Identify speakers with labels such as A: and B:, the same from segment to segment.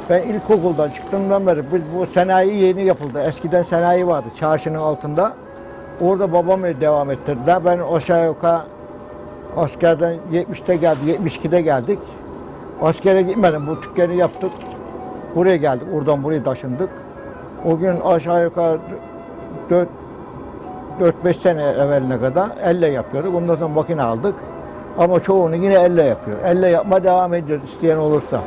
A: Ben ilkokuldan çıktığımdan beri bu sanayi yeni yapıldı. Eskiden sanayi vardı çarşının altında. Orada babamı devam ettirdiler. Ben aşağı yukarı askerden 70'te geldi, 72'de geldik. Askere gitmedim. Bu dükkanı yaptık. Buraya geldik. Oradan buraya taşındık. O gün aşağı yukarı 4-5 sene evveline kadar elle yapıyorduk. Ondan sonra makine aldık. Ama çoğunu yine elle yapıyor. Elle yapma devam ediyor isteyen olursa.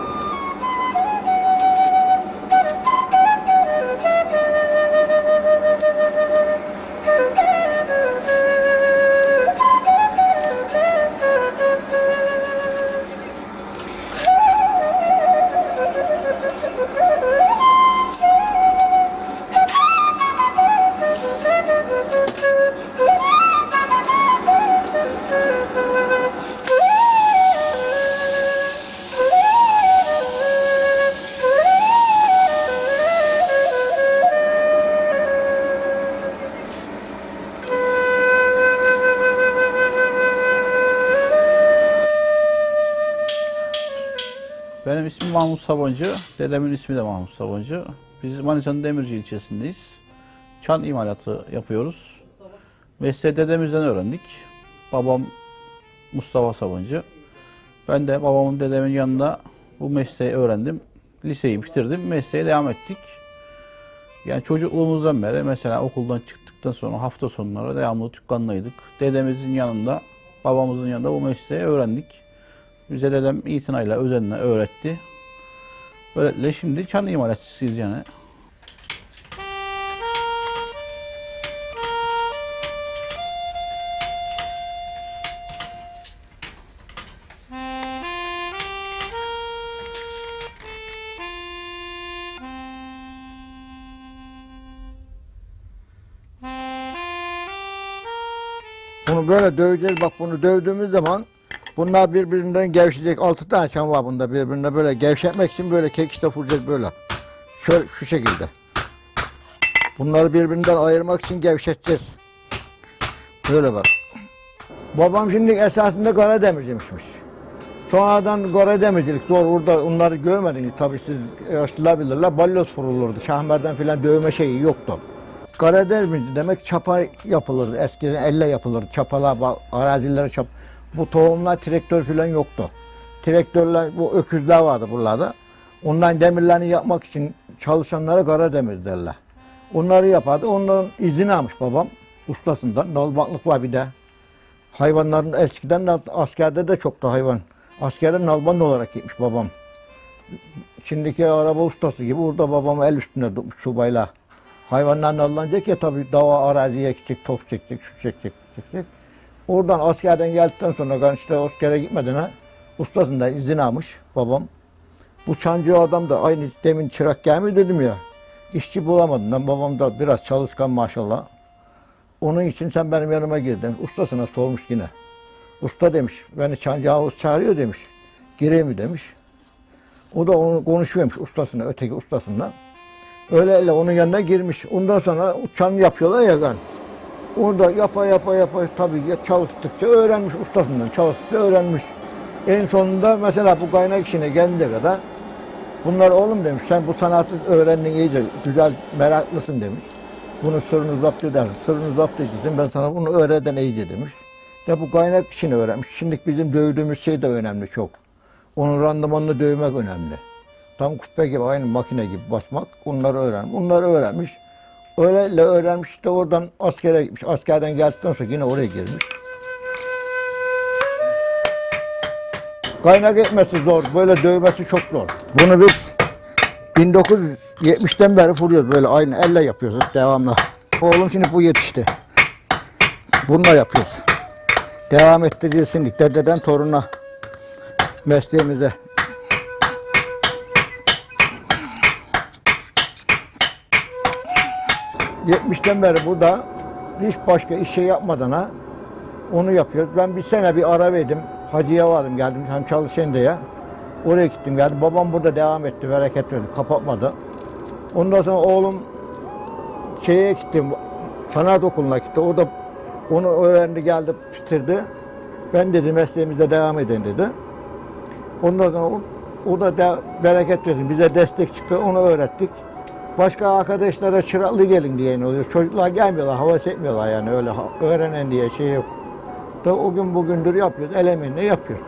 B: Benim ismim Mahmut Sabancı, dedemin ismi de Mahmut Sabancı. Biz Manisa'nın Demirci ilçesindeyiz. Çan imalatı yapıyoruz. Mesleği dedemizden öğrendik. Babam Mustafa Sabancı. Ben de babamın, dedemin yanında bu mesleği öğrendim. Liseyi bitirdim, mesleğe devam ettik. Yani çocukluğumuzdan beri mesela okuldan çıktıktan sonra hafta sonları devamlı dükkandaydık. Dedemizin yanında, babamızın yanında bu mesleği öğrendik. Bize dedem itinayla, özenle öğretti. Böylelikle şimdi çan imalatçısıyız yani.
A: Bunu böyle döveceğiz. Bak bunu dövdüğümüz zaman bunlar birbirinden gevşeyecek. 6 tane çan var bunda birbirine böyle gevşetmek için böyle kekişte vuracağız böyle. Şöyle şu şekilde. Bunları birbirinden ayırmak için gevşeteceğiz. Böyle bak. Babam şimdi esasında Karademirciymişmiş. Sonradan Karademircilik zor. Burada onları görmediniz tabii, siz yaşlılar bilirler. Balyoz vurulurdu. Şahmerden filan dövme şeyi yoktu. Karademirci demek çapa yapılırdı. Eskiden elle yapılırdı. Çapalar, arazileri çap. Bu tohumlar traktör filan yoktu. Traktörler, bu öküzler vardı buralarda. Ondan demirlerini yapmak için çalışanlara Karademir derler. Onları yapardı. Onların izini almış babam ustasından. Nalbantlık var bir de. Hayvanların eskiden askerde de çoktu hayvan. Askerde nalbant olarak gitmiş babam. Şimdiki araba ustası gibi orada babam el üstünde tutmuş subayla. Hayvanlar nallanacak ya tabii, dava araziye gidecek, top çekecek, şu çekecek, çekecek. Oradan askerden geldikten sonra ben işte askere gitmeden ustasından izin almış babam. Bu çancı adam da aynı demin çırak gelmiyor dedim ya. İşçi bulamadım. Babam da biraz çalışkan maşallah. Onun için sen benim yanıma gir demiş. Ustasına sormuş yine. Usta demiş, beni Çancı Havuz çağırıyor demiş. Gireyim mi demiş. O da onu konuşuyormuş ustasına, öteki ustasına. Öyle onun yanına girmiş. Ondan sonra çan yapıyorlar ya kan. Orada yapa tabii çalıştıkça öğrenmiş ustasından. Çalıştıkça öğrenmiş. En sonunda mesela bu kaynak işine gelince kadar bunlar oğlum demiş, sen bu sanatı öğrendin iyice, güzel, meraklısın demiş. Bunu sırrını zapt edersin, sırrını zapt edeceksin, ben sana bunu öğreden iyice demiş. De bu kaynak işini öğrenmiş. Şimdi bizim dövdüğümüz şey de önemli çok. Onun randımanını dövmek önemli. Tam küpe gibi, aynı makine gibi basmak, bunları öğrenmiş. Bunları öğrenmiş. Öyle öğrenmiş de oradan askere gitmiş. Askerden geldikten sonra yine oraya girmiş. Kaynak etmesi zor, böyle dövmesi çok zor. Bunu biz 1970'ten beri vuruyoruz böyle, aynı elle yapıyoruz devamlı. Oğlum şimdi bu yetişti. Bununla yapıyoruz. Devam ettireceğiz şimdi dededen toruna mesleğimize. ...70'ten beri burada hiç başka iş yapmadan onu yapıyoruz. Ben bir sene bir ara verdim. Hacı'ya vardım geldim hem çalışayım diye. Oraya gittim geldim. Babam burada devam etti, bereket verdi, kapatmadı. Ondan sonra oğlum şeye gittim, sanat okuluna gitti. O da onu öğrendi, geldi, bitirdi. Ben dedi mesleğimize devam edin dedi. Ondan sonra O da bereket versin. Bize destek çıktı. Onu öğrettik. Başka arkadaşlara çıraklı gelin diye oluyor. Çocuklar gelmiyorlar. Havas etmiyorlar yani öyle öğrenen diye şey yok. Da o gün bugündür yapıyoruz. El emeğiyle yapıyoruz.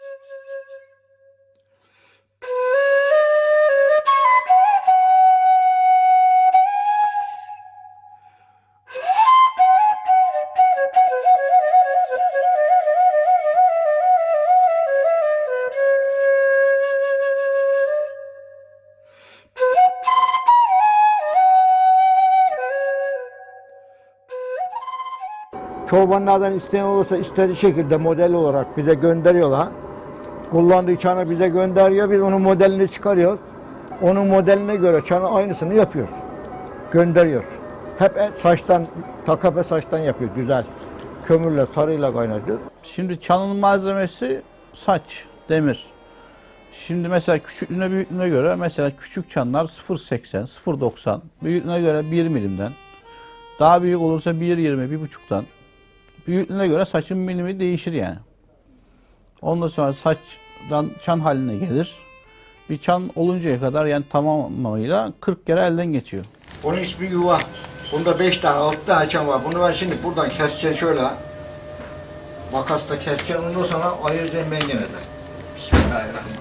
A: Çobanlardan isteyen olursa istediği şekilde model olarak bize gönderiyorlar. Kullandığı çanı bize gönderiyor. Biz onun modelini çıkarıyoruz. Onun modeline göre çanı aynısını yapıyoruz. Gönderiyor. Hep saçtan, takape saçtan yapıyor. Güzel. Kömürle, sarıyla kaynatıyor.
B: Şimdi çanın malzemesi saç, demir. Şimdi mesela küçüklüğüne büyüklüğüne göre mesela küçük çanlar 0.80, 0.90, büyüklüğüne göre 1 milimden. Daha büyük olursa 1.20, 1.5'tan. Büyüklüğüne göre saçın milimi değişir yani. Ondan sonra saçtan çan haline gelir. Bir çan oluncaya kadar yani tamamıyla 40 kere elden geçiyor.
A: Onun ismi yuva. Bunda 5 tane, 6 tane çan var. Bunu ben şimdi buradan keseceğim şöyle. Makasla keseceğim. Ondan sonra ayıracağım ben gene de. Bismillahirrahmanirrahim.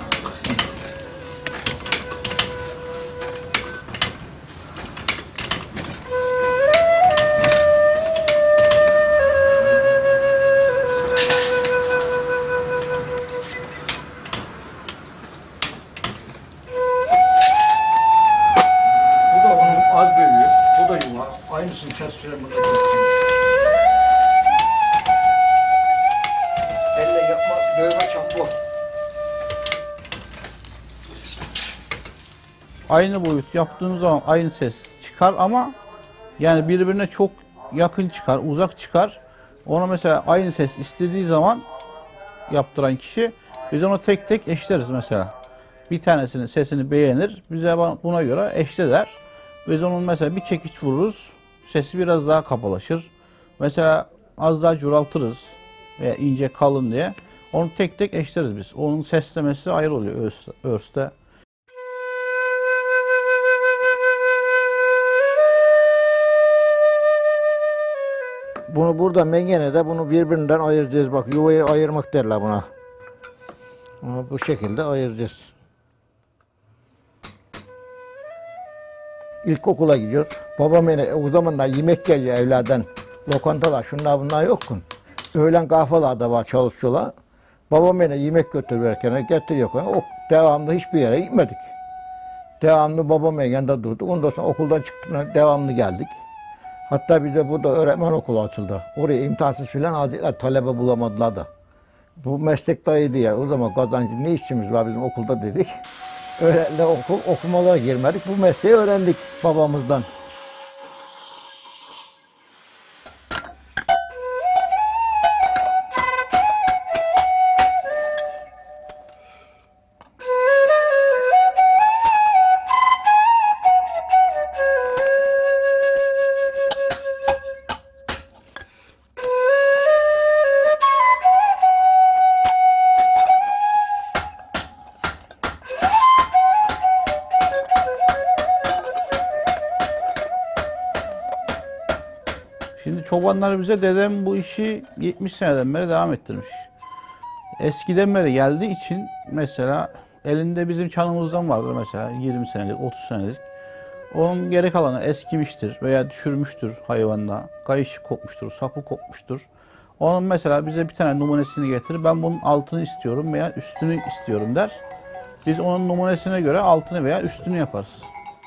A: Aynısını keseceğim burada. Elle yapma, dövme çam bu.
B: Aynı boyut yaptığımız zaman aynı ses çıkar ama yani birbirine çok yakın çıkar, uzak çıkar. Ona mesela aynı ses istediği zaman yaptıran kişi biz onu tek tek eşleriz mesela. Bir tanesinin sesini beğenir, bize buna göre eşle der. Biz onun mesela bir çekiç vururuz, sesi biraz daha kapalaşır. Mesela az daha curaltırız veya ince kalın diye. Onu tek tek eşleriz biz. Onun seslemesi ayrı oluyor örste.
A: Bunu burada mengenede bunu birbirinden ayıracağız. Bak yuvayı ayırmak derler buna. Bunu bu şekilde ayıracağız. İlkokula gidiyoruz. Babam yine o zamanlar yemek geliyor evlerden. Lokantalar şunlar bunlar yok mu? Öğlen kahvaltıda var çalışıyorlar. Babam yine yemek götürürken getiriyor. O devamlı hiçbir yere gitmedik. Devamlı babam yanında durduk. Ondan sonra okuldan çıktıktan devamlı geldik. Hatta bize burada öğretmen okulu açıldı. Oraya imtihansız filan aldılar, talebe bulamadılar da. Bu meslek dayıydı ya. O zaman kazancı ne işimiz var bizim okulda dedik. Öyle okumalara girmedik. Bu mesleği öğrendik babamızdan.
B: Şimdi çobanlar bize dedem bu işi 70 seneden beri devam ettirmiş. Eskiden beri geldiği için mesela elinde bizim çanımızdan vardır mesela 20 senelik, 30 senelik. Onun geri kalanı eskimiştir veya düşürmüştür hayvanda. Kayışı kopmuştur, sapı kopmuştur. Onun mesela bize bir tane numunesini getirir. Ben bunun altını istiyorum veya üstünü istiyorum der. Biz onun numunesine göre altını veya üstünü yaparız.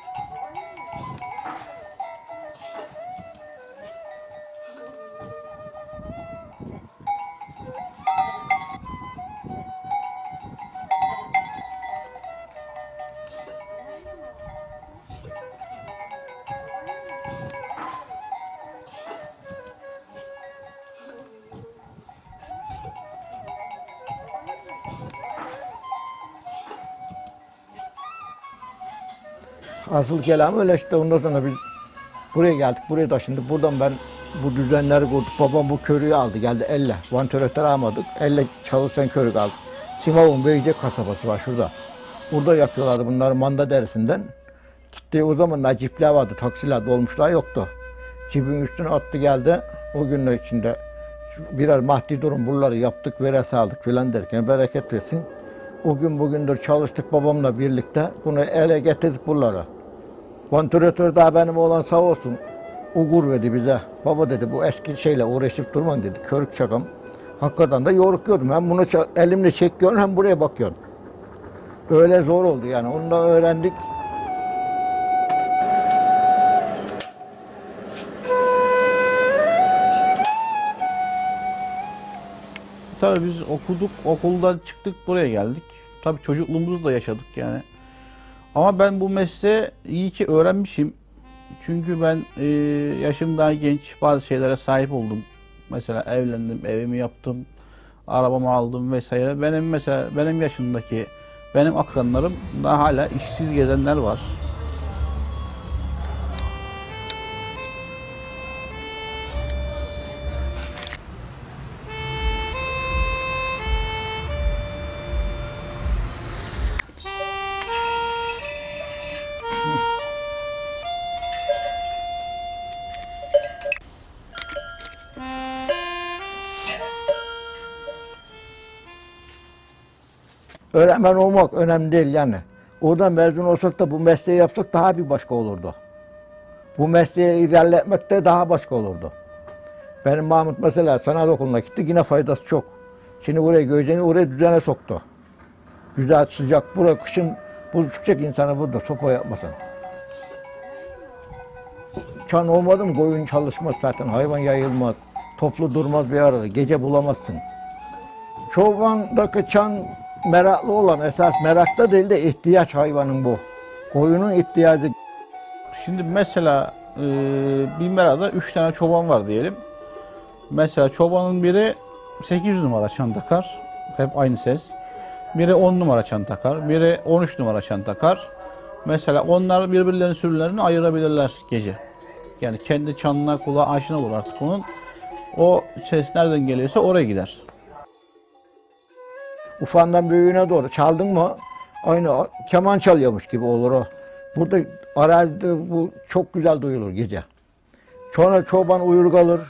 A: Asıl kelam öyle işte ondan sonra biz buraya geldik, buraya taşındık. Buradan ben bu düzenleri kurduk. Babam bu körüğü aldı, geldi elle. Vantilatör almadık, elle çalışan körük aldık. Simav'ın Beyce kasabası var şurada. Burada yapıyorlardı bunları manda derisinden. Gitti o zamanlar cipler vardı, taksiler, dolmuşlar yoktu. Cibin üstüne attı geldi. O günler içinde biraz maddi durum buraları yaptık, veresi aldık filan derken bereket versin. O gün bugündür çalıştık babamla birlikte. Bunu ele getirdik buralara. Vantilatör daha benim oğlan sağ olsun. Uğur verdi bize. Baba dedi bu eski şeyle uğraşıp durman dedi. Körük çakam. Hakikaten de yorukuyordum. Hem bunu elimle çekiyorum hem buraya bakıyorum. Öyle zor oldu yani. Onu da öğrendik.
B: Tabii biz okuduk, okuldan çıktık buraya geldik. Tabii çocukluğumuzu da yaşadık yani. Ama ben bu mesleği iyi ki öğrenmişim. Çünkü ben yaşım daha genç, bazı şeylere sahip oldum. Mesela evlendim, evimi yaptım, arabamı aldım vesaire. Benim yaşımdaki, benim akranlarım daha hala işsiz gezenler var.
A: Öğretmen olmak önemli değil yani. Oradan mezun olsak da bu mesleği yapsak daha bir başka olurdu. Bu mesleği ilerletmek de daha başka olurdu. Benim Mahmut mesela sanat okuluna gitti, yine faydası çok. Şimdi buraya Göyceğini oraya düzene soktu. Güzel, sıcak, buraya kışın buz tutacak insanı burada, sopa yapmasın. Çan olmadı mı koyun çalışmaz zaten, hayvan yayılmaz, toplu durmaz bir arada, gece bulamazsın. Çobandaki çan meraklı olan, esas merakta değil de ihtiyaç hayvanın bu. Koyunun ihtiyacı.
B: Şimdi mesela bir merada 3 tane çoban var diyelim. Mesela çobanın biri 800 numara çan takar. Hep aynı ses. Biri 10 numara çan takar. Biri 13 numara çan takar. Mesela onlar birbirlerinin sürülerini ayırabilirler gece. Yani kendi çanına kulağı aşina olur artık onun. O ses nereden geliyorsa oraya gider.
A: Ufandan büyüğüne doğru çaldın mı aynı keman çalıyormuş gibi olur o. Burada arazide bu çok güzel duyulur gece. Sonra çoban uyur kalır.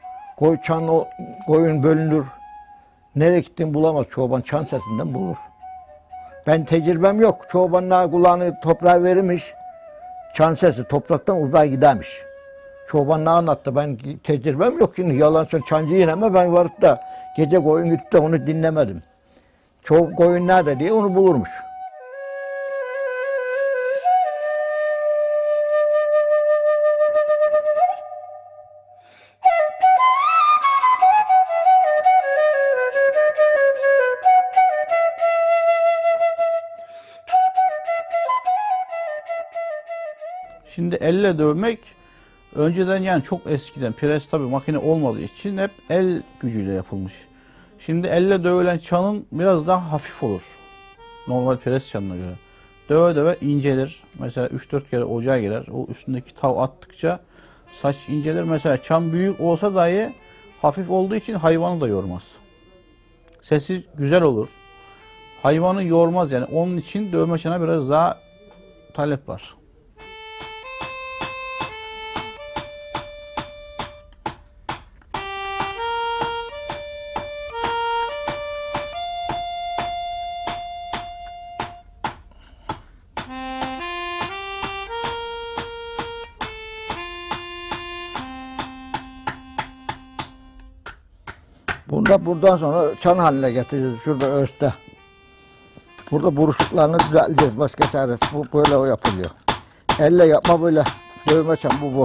A: Koyun bölünür. Nereye gittiğini bulamaz çoban, çan sesinden bulur. Ben tecrübem yok. Çobanlar kulağını toprağa verirmiş. Çan sesi topraktan uzay gidermiş. Çoban ne anlattı? Ben tecrübem yok şimdi. Yalan söylüyorum. Çancı yine ama ben varıp da gece koyun gitti de onu dinlemedim. Çok koyun nerede diye onu bulurmuş.
B: Şimdi elle dövmek önceden yani çok eskiden pres tabi makine olmadığı için hep el gücüyle yapılmış. Şimdi elle dövülen çanın biraz daha hafif olur. Normal pres çanına göre. Döve döve incelir. Mesela 3-4 kere ocağa girer. O üstündeki tav attıkça saç incelir. Mesela çan büyük olsa dahi hafif olduğu için hayvanı da yormaz. Sesi güzel olur. Hayvanı yormaz yani. Onun için dövme çana biraz daha talep var.
A: Buradan sonra çan haline getireceğiz şurada örste. Burada buruşuklarını düzelteceğiz. Başka çaresi bu böyle yapılıyor. Elle yapma böyle. Dövme çan bu.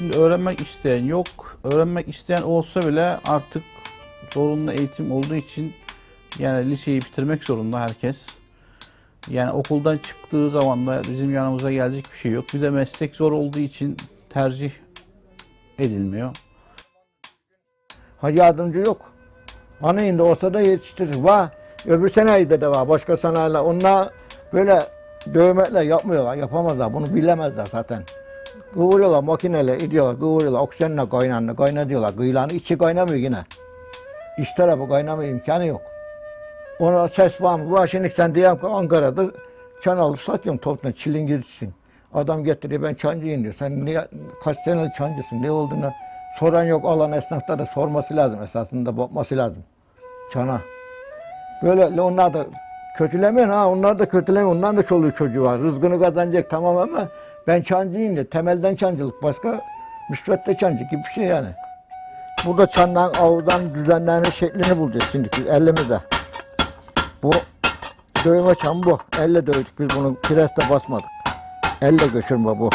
B: şimdi öğrenmek isteyen yok. Öğrenmek isteyen olsa bile artık zorunlu eğitim olduğu için yani liseyi bitirmek zorunda herkes. Yani okuldan çıktığı zaman da bizim yanımıza gelecek bir şey yok. Bir de meslek zor olduğu için tercih edilmiyor.
A: Ha yardımcı yok. Anayında olsa da yetiştirir. Var. Öbür sanayide de var. Başka sanayiler. Onlar böyle dövmekle yapmıyorlar. Yapamazlar. Bunu bilemezler zaten. Kıvırıyorlar makineyle, ediyorlar, kıvırıyorlar. Oksijenle kaynar diyorlar. Kıyılarını içi kaynamıyor yine. İç tarafı kaynamıyor, imkanı yok. Ona ses var mı? Var şimdi sen diyelim ki Ankara'da çan alıp satıyorum toptan çilingircisin. Adam getiriyor ben çancıyım diyor. Sen niye, kaç senelik çancısın, ne olduğunu soran yok. Alan esnafta da sorması lazım esasında, bakması lazım çana. Böyle onlar da kötülemeyin ha, onlar da kötülemeyin. Onların da çoluğu çocuğu var. Rızkını kazanacak tamam ama ben çancıyım diye. Temelden çancılık başka, müsvedde çancı gibi bir şey yani. Burada çandan, avdan düzenlerinin şeklini bulacağız şimdi elimizde. Bu dövme çam bu. Elle dövdük biz bunu, preste basmadık. Elle göçürme bu.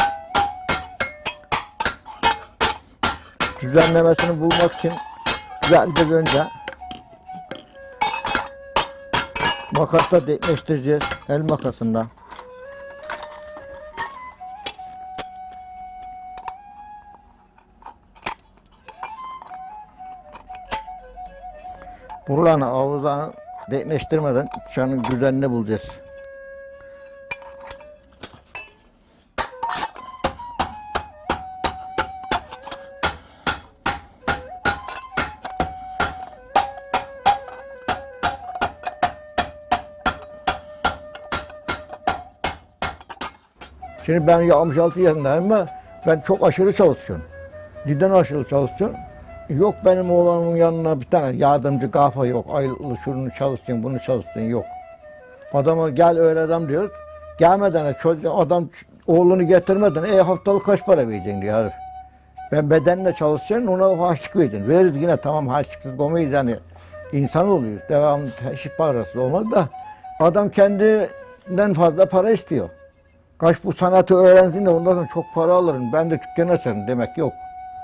A: Düzenlemesini bulmak için güzelce önce makasla denkleştireceğiz. El makasında. Buralarını avuzlarını denkleştirmeden çanın düzenini bulacağız. Şimdi ben 66 yaşındayım ama ben çok aşırı çalışıyorum. Neden aşırı çalışıyorum? Yok benim oğlanın yanına bir tane yardımcı kafa yok. Aylıklı şunu çalıştın, bunu çalıştın yok. Adama gel öyle adam diyor. Gelmeden çocuk adam oğlunu getirmeden haftalık kaç para vereceksin diyor herif. Ben bedenle çalışacaksın ona harçlık vereceksin. Veririz yine tamam harçlıksız komayız yani insan oluyoruz. Devamlı eşit parası olmaz da adam kendinden fazla para istiyor. Kaç bu sanatı öğrensin de ondan sonra çok para alırım. Ben de dükkan açarım demek yok.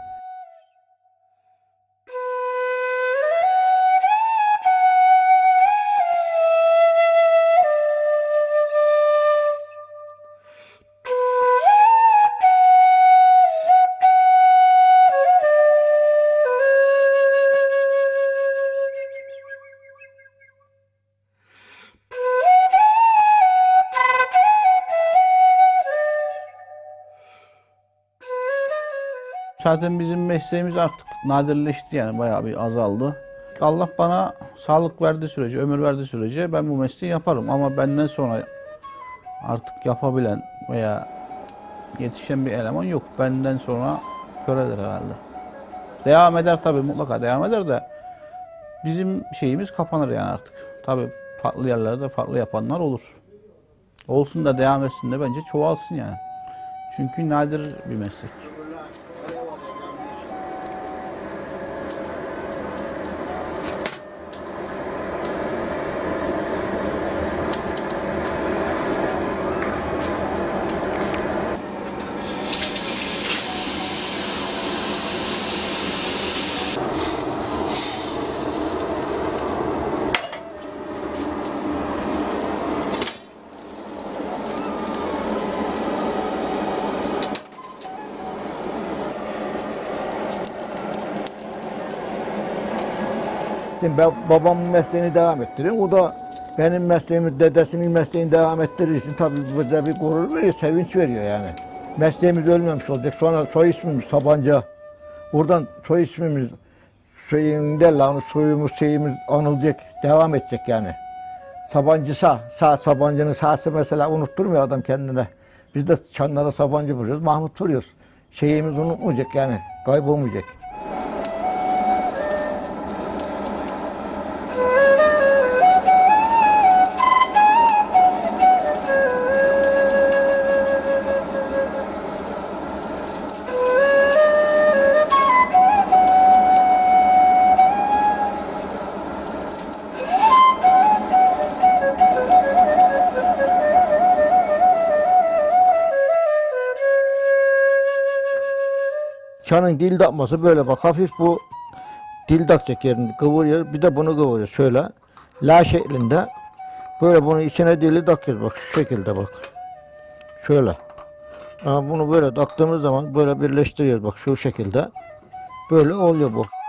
B: Zaten bizim mesleğimiz artık nadirleşti yani bayağı bir azaldı. Allah bana sağlık verdiği sürece, ömür verdiği sürece ben bu mesleği yaparım. Ama benden sonra artık yapabilen veya yetişen bir eleman yok. Benden sonra köredir herhalde. Devam eder tabii mutlaka devam eder de bizim şeyimiz kapanır yani artık. Tabii farklı yerlerde farklı yapanlar olur. Olsun da devam etsin de bence çoğalsın yani. Çünkü nadir bir meslek.
A: Şimdi ben babamın mesleğini devam ettiriyorum. O da benim mesleğimi, dedesinin mesleğini devam ettirdiği için tabii bize bir gurur veriyor, sevinç veriyor yani. Mesleğimiz ölmemiş olacak. Sonra soy ismimiz Sabancı. Oradan soy ismimiz, soyumuz, şeyimiz anılacak, devam edecek yani. Sabancı Sabancı'nın sağsı mesela unutturmuyor adam kendine. Biz de Çanlara Sabancı vuruyoruz, Mahmut vuruyoruz. Şeyimiz unutmayacak yani, kaybolmayacak. çanın dil takması böyle bak hafif bu dil takacak yerini kıvırıyor. Bir de bunu kıvırıyor şöyle. La şeklinde. Böyle bunun içine dili takıyoruz bak şu şekilde bak. Şöyle. Ama bunu böyle taktığımız zaman böyle birleştiriyoruz bak şu şekilde. Böyle oluyor bu.